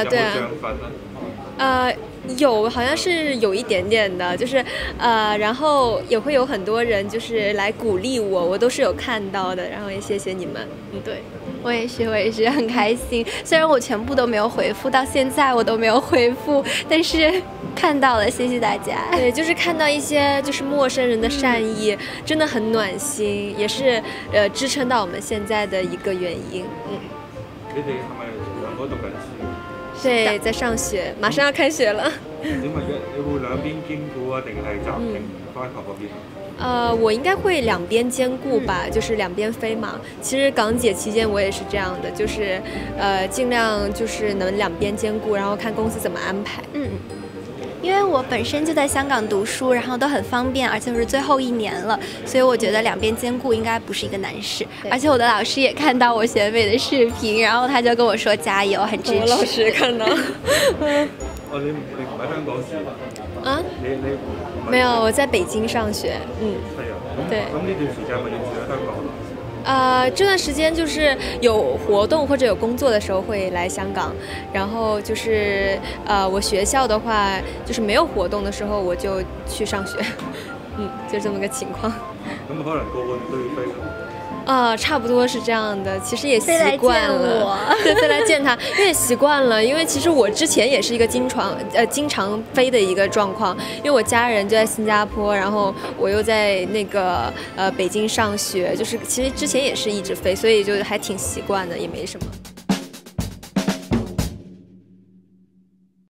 对啊。有，好像是有一点点的，就是然后也会有很多人就是来鼓励我，我都是有看到的，然后也谢谢你们。 对，我也是很开心。虽然我全部都没有回复，到现在我都没有回复，但是看到了，谢谢大家。 对，就是看到一些就是陌生人的善意，真的很暖心，也是支撑到我们现在的一个原因。 你哋係咪兩個讀緊書？ 对，在上学，马上要开学了。 你會兩邊兼顧啊，定係暫停翻學嗰邊？ 我應該會兩邊兼顧吧，就是兩邊飛嘛。其實港姐期間我也是這樣的，就是盡量就是能兩邊兼顧，然後看公司怎麼安排。 因為我本身就在香港讀書，然後都很方便，而且我是最後一年了，所以我覺得兩邊兼顧應該不是一個難事。而且我的老師也看到我學美的視頻，然後他就跟我說加油，很支持。 我老師看到。 你唔喺香港住啊？ 你沒有，我在北京上學。 係啊。 對。 咁呢段時間咪要住喺香港？ 這段時間就是有活動或者有工作的時候會來香港，然後就是我學校的話，就是沒有活動的時候我就去上學，就這麼個情況。 咁可能個個都要飛咯。 差不多是這樣的，其實也習慣了，對，飛來見他，因為也習慣了，因為其實我之前也是一個經常飛的一個狀況，因為我家人就在新加坡，然後我又在那個北京上學，就是其實之前也是一直飛，所以就還挺習慣的，也沒什麼。